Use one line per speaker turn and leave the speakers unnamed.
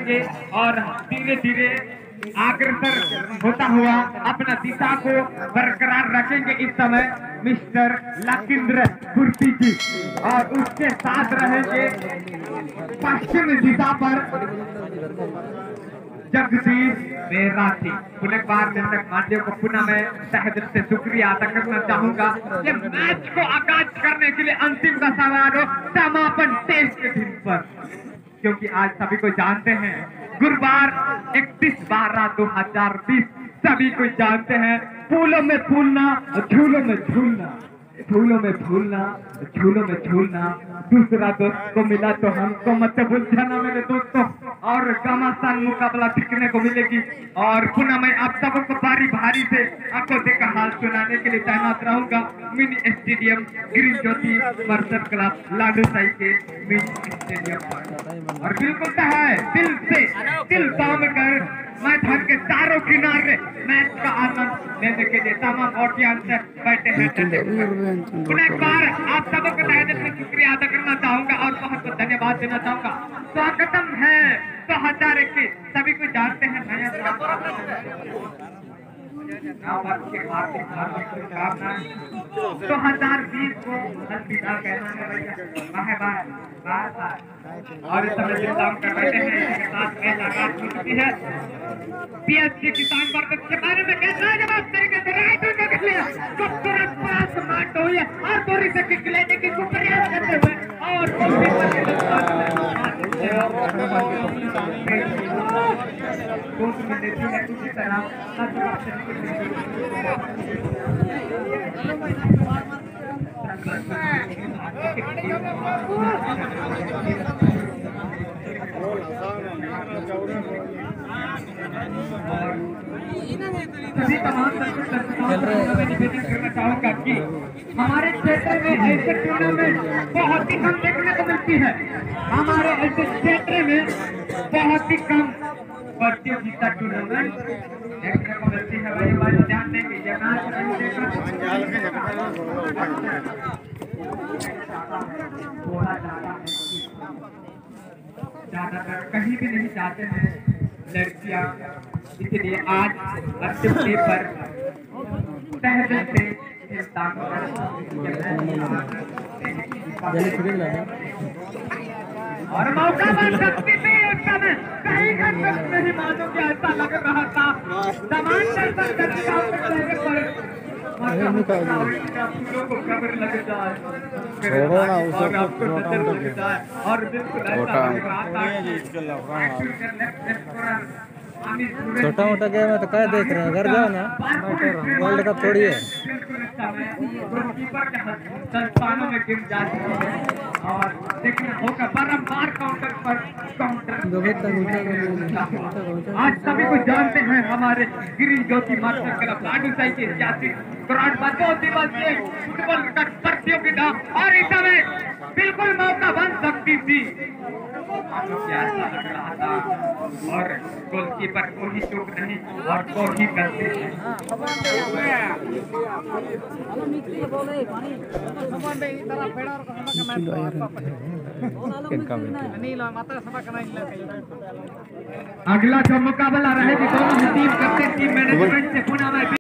रहेंगे और धीरे धीरे अग्रसर होता हुआ अपना दिशा को बरकरार रखेंगे। इस समय मिस्टर लखींद्र कुर्ती जी और उसके साथ रहेंगे पश्चिम दिशा पर जगदीश मेराठी। पुनः एक बार निरंजन मांडे को पुनः मैं तहे दिल से शुक्रिया अदा करना चाहूंगा कि मैच को आगाज करने के लिए अंतिम का समारोह समापन टेस्ट के दिन पर, क्योंकि आज सभी को जानते हैं गुरुवार 31/12/2020 सभी को जानते हैं फूलों में फूलना झूलों में झूलना, फूलों में फूलना झूलों में झूलना। दूसरा दोस्त को मिला तो हमको मत बुझाना मेरे दोस्तों, और घमासान मुकाबला दिखने को मिलेगी। और पुनः मैं आप सबको बारी भारी से आंखों से का हाल सुनाने के लिए तैनात रहूंगा mini stadium green Jyoti merchant club Ladusai के मिनी स्टेडियम पर। और बिल्कुल है दिल से दिल थाम कर मैदान के चारों किनारे मैच का आनंद लेने के लिए तमाम ऑडियंस बैठे हैं। पुनः एक बार आप सबको तहे दिल से शुक्रिया अदा करना चाहूंगा और बहुत बहुत धन्यवाद देना चाहूंगा। स्वागतम है 2021 सभी को जानते हैं नया हार्दिक हार्दिक शुभकामनाएं। 2020 को अलविदा कहना है भैया, बाय और इस समय जो काम कर रहे हैं इसके साथ में आगाज हो चुकी है। पीएसजी किसान वर्ग के बारे में कैसा है जवाब तरीके से राइट विकेट कर लिया, खूबसूरत पास मार्ट हुई है और दूरी से किक लेने की प्रयास करते हुए और उसी तरह सभी तमाम निवेदन करना चाहूंगा कि हमारे क्षेत्र में ऐसे टूर्नामेंट बहुत ही कम देखने को मिलती है। हमारे ऐसे क्षेत्र में बहुत ही कम प्रतियोगिता टूर्नामेंट देखने को मिलती है। भाई बात ध्यान देंगे ज्यादातर कहीं भी नहीं जाते हैं लड़कियां, इसलिए आज अंतिम डे पर तहे दिल से और मौका बन सकती थी उस समय, कहीं का नहीं मानो कि ऐसा लग रहा था समान दर्शन दर्शकों के चेहरे पर फूलों को कब्र लग जाए और आपको नजर लग जाए और बिल्कुल ऐसा लग रहा था।
छोटा मोटा गेम है तो क्या देख रहे हैं, घर जाओ ना, वर्ल्ड कप थोड़ी है।
संस्थानों में गिर जाती है और देखना होगा बारंबार काउंटर पर काउंटर। आज सभी को जानते हैं हमारे green Jyoti merchant club Ladusai के ऐतिहासिक ग्राउंड पर 2 दिवस से फुटबॉल का प्रतियोगिता और इस समय बिल्कुल मौका बन सकती थी। ऐसा लग रहा था और गोलकीपर को ही चूक नहीं और को ही करते हैं। अगला जो मुकाबला रहेगी दोनों टीम कैप्टन टीम मैनेजमेंट से पुनः